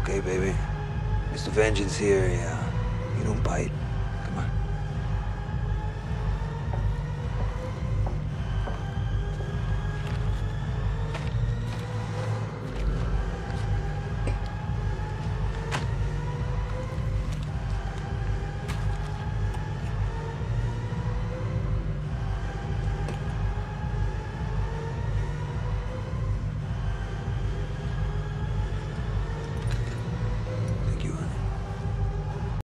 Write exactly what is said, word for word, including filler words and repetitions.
okay, baby? Mister Vengeance here, yeah. You don't bite.